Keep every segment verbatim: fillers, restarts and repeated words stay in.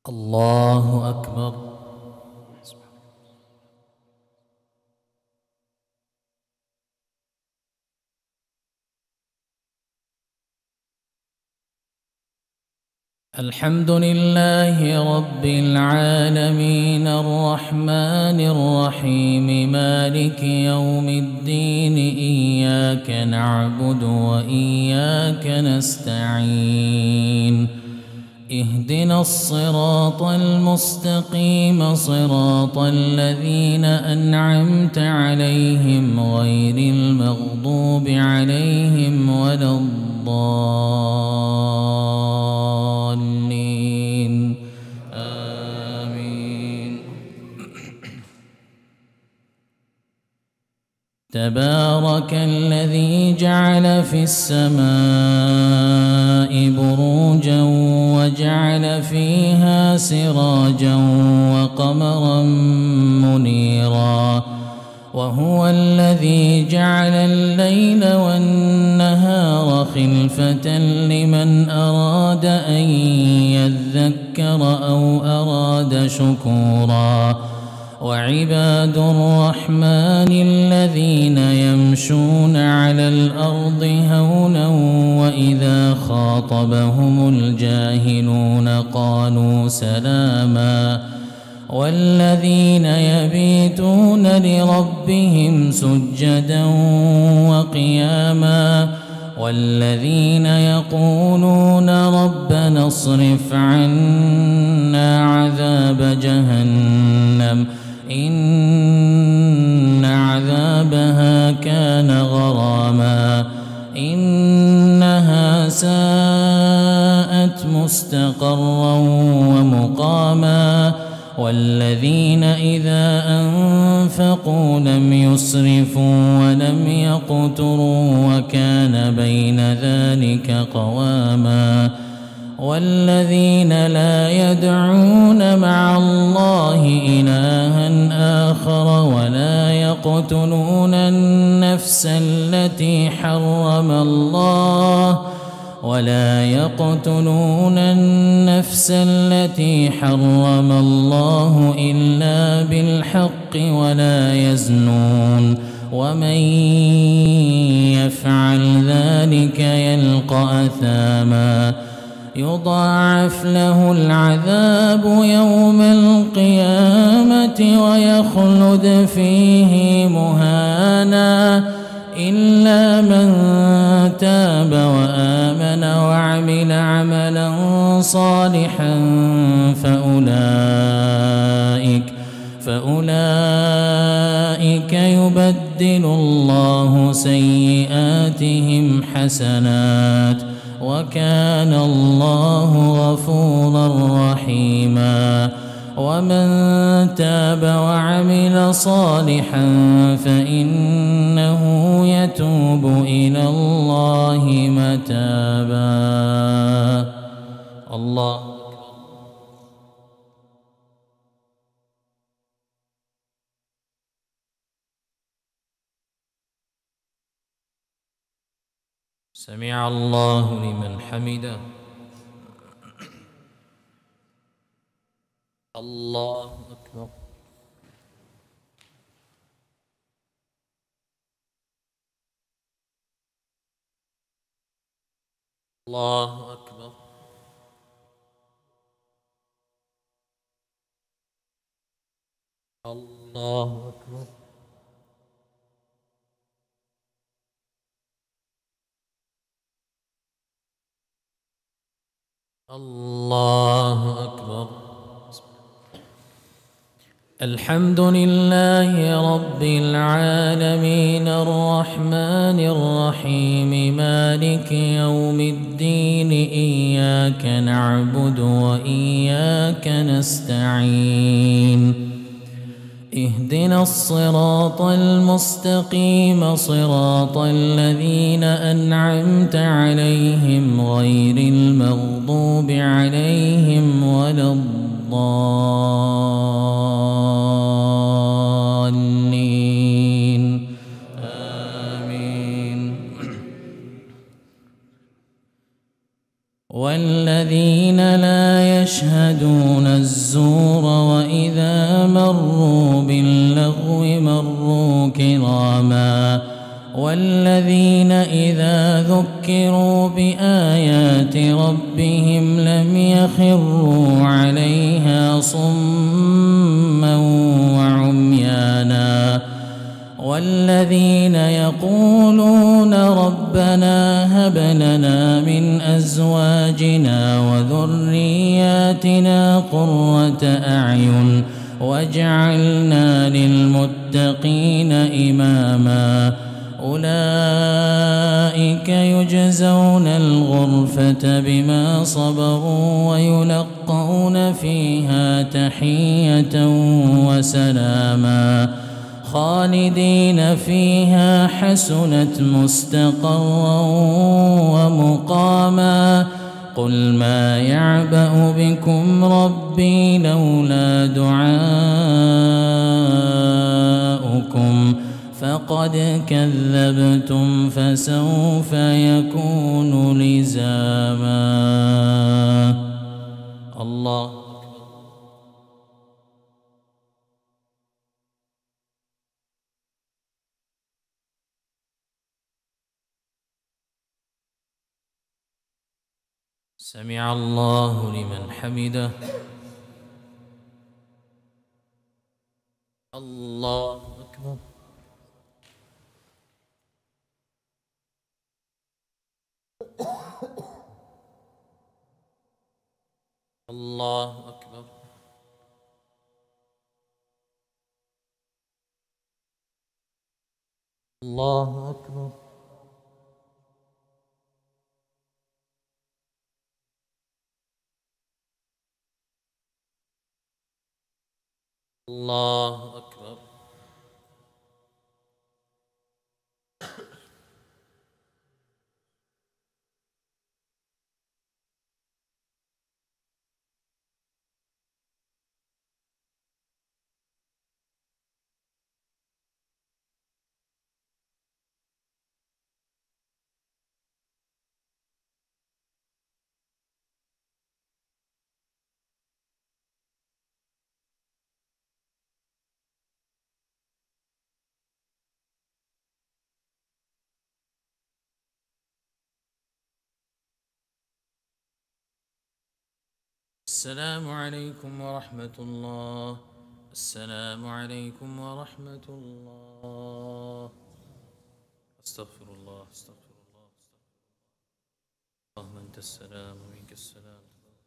الله أكبر. الحمد لله رب العالمين الرحمن الرحيم مالك يوم الدين إياك نعبد وإياك نستعين اهدنا الصراط المستقيم صراط الذين أنعمت عليهم غير المغضوب عليهم ولا الضالين آمين. تبارك الذي جعل في السماء بروجا وجعل فيها سراجا وقمرا منيرا وهو الذي جعل الليل والنهار خلفة لمن أراد أن يذكر أو أراد شكورا وعباد الرحمن الذين يمشون على الأرض هونا وإذا خاطبهم الجاهلون قالوا سلاما والذين يبيتون لربهم سجدا وقياما والذين يقولون ربنا اصرف عنا عذاب جهنم إن عذابها كان غراما إنها ساءت مستقرا ومقاما والذين إذا أنفقوا لم يسرفوا ولم يقتروا وكان بين ذلك قواما والذين لا يدعون مع الله إلها آخر ولا يقتلون النفس التي حرم الله ولا يقتلون النفس التي حرم الله إلا بالحق ولا يزنون ومن يفعل ذلك يلقى أثاما يضاعف له العذاب يوم القيامة ويخلد فيه مهانا إلا من تاب وآمن وعمل عملا صالحا فأولئك فأولئك يبدل الله سيئاتهم حسنات وكان الله غفورا رحيما ومن تاب وعمل صالحا فإنه يتوب إلى الله متابا. الله سمع الله لمن حمده. الله أكبر. الله أكبر. الله أكبر. الله أكبر. الحمد لله رب العالمين الرحمن الرحيم مالك يوم الدين إياك نعبد وإياك نستعين اهدنا الصراط المستقيم صراط الذين أنعمت عليهم غير المغضوب عليهم ولا الضالين آمين. والذين لا يشهدون الزور وإذا مروا باللغو مروا كراما والذين إذا ذكروا بآيات ربهم لم يخروا عليها صما وعميانا والذين يقولون ربنا هب لنا من أزواجنا وذرياتنا قرة أعين واجعلنا للمتقين إماما أولئك يجزون الغرفة بما صبروا ويلقون فيها تحية وسلاما خالدين فيها حسنت مستقرا ومقاما قل ما يعبأ بكم ربي لولا دعاؤكم فقد كذبتم فسوف يكون لزاما. الله سمع الله لمن حمده. الله أكبر. الله أكبر. الله أكبر. الله أكبر. السلام عليكم ورحمة الله. السلام عليكم ورحمة الله. استغفر الله استغفر الله استغفر الله. اللهم أنت السلام ومنك السلام.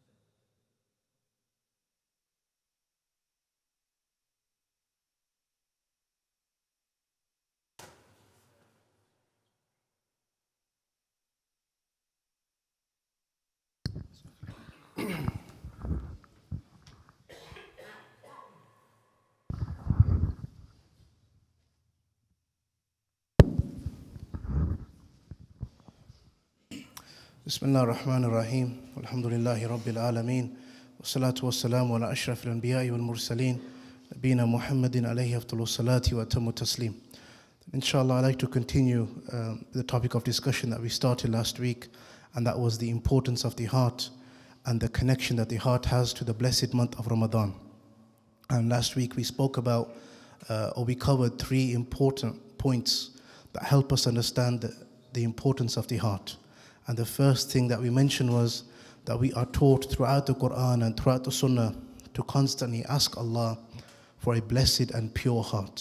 بسم الله الرحمن الرحيم والحمد لله رب العالمين والصلاة والسلام على أشرف الأنبياء والمرسلين نبينا محمد عليه أفضل الصلاة وأتم التسليم. Inshallah, I'd like to continue uh, the topic of discussion that we started last week, and that was the importance of the heart and the connection that the heart has to the blessed month of Ramadan. And last week we spoke about, uh, or we covered three important points that help us understand the, the importance of the heart. And the first thing that we mentioned was that we are taught throughout the Quran and throughout the Sunnah to constantly ask Allah for a blessed and pure heart.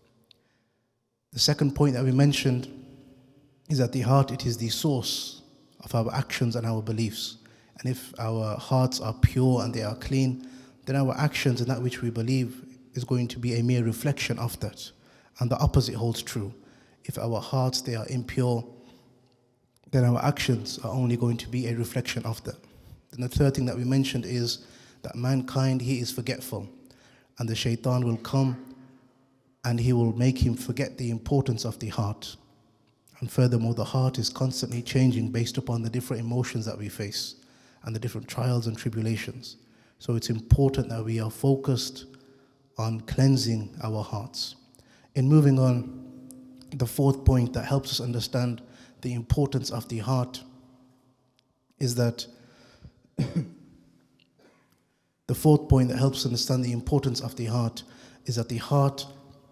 The second point that we mentioned is that the heart, it is the source of our actions and our beliefs. And if our hearts are pure and they are clean, then our actions and that which we believe is going to be a mere reflection of that. And the opposite holds true. If our hearts, they are impure, then our actions are only going to be a reflection of that. And the third thing that we mentioned is that mankind, he is forgetful. And the shaitan will come and he will make him forget the importance of the heart. And furthermore, the heart is constantly changing based upon the different emotions that we face and the different trials and tribulations. So it's important that we are focused on cleansing our hearts. In moving on, the fourth point that helps us understand the importance of the heart is that The fourth point that helps understand the importance of the heart is that the heart,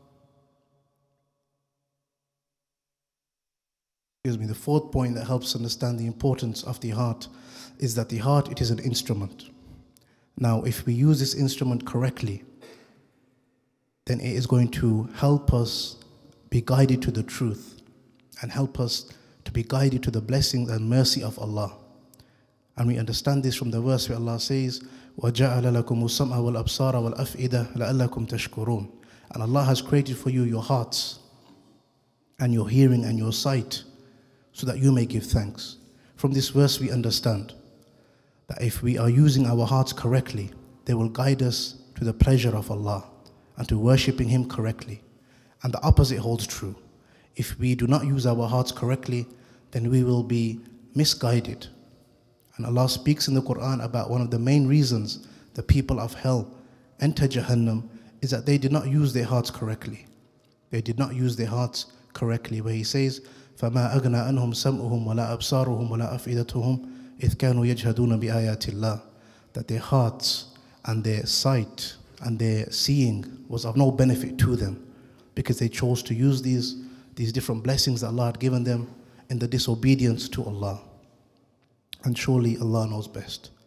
excuse me, the fourth point that helps understand the importance of the heart is that the heart, it is an instrument. Now, if we use this instrument correctly, then it is going to help us be guided to the truth and help us to be guided to the blessings and mercy of Allah. And we understand this from the verse where Allah says, وَجَعَلَ لَكُمُ السَّمْعَ وَالْأَبْصَارَ وَالْأَفْئِدَةَ لَعَلَّكُمْ تَشْكُرُونَ. And Allah has created for you your hearts and your hearing and your sight so that you may give thanks. From this verse we understand that if we are using our hearts correctly, they will guide us to the pleasure of Allah and to worshipping Him correctly. And the opposite holds true. If we do not use our hearts correctly, then we will be misguided. And Allah speaks in the Quran about one of the main reasons the people of hell enter Jahannam is that they did not use their hearts correctly. They did not use their hearts correctly, where He says, فَمَا أَغْنَى أَنْهُمْ سَمْعُهُمْ وَلَا أَبْصَارُهُمْ وَلَا أَفْئِدَتُهُمْ إِذْ كَانُوا يَجْهَدُونَ بِآيَاتِ اللَّهِ. That their hearts and their sight and their seeing was of no benefit to them because they chose to use these, these different blessings that Allah had given them in the disobedience to Allah. And surely Allah knows best.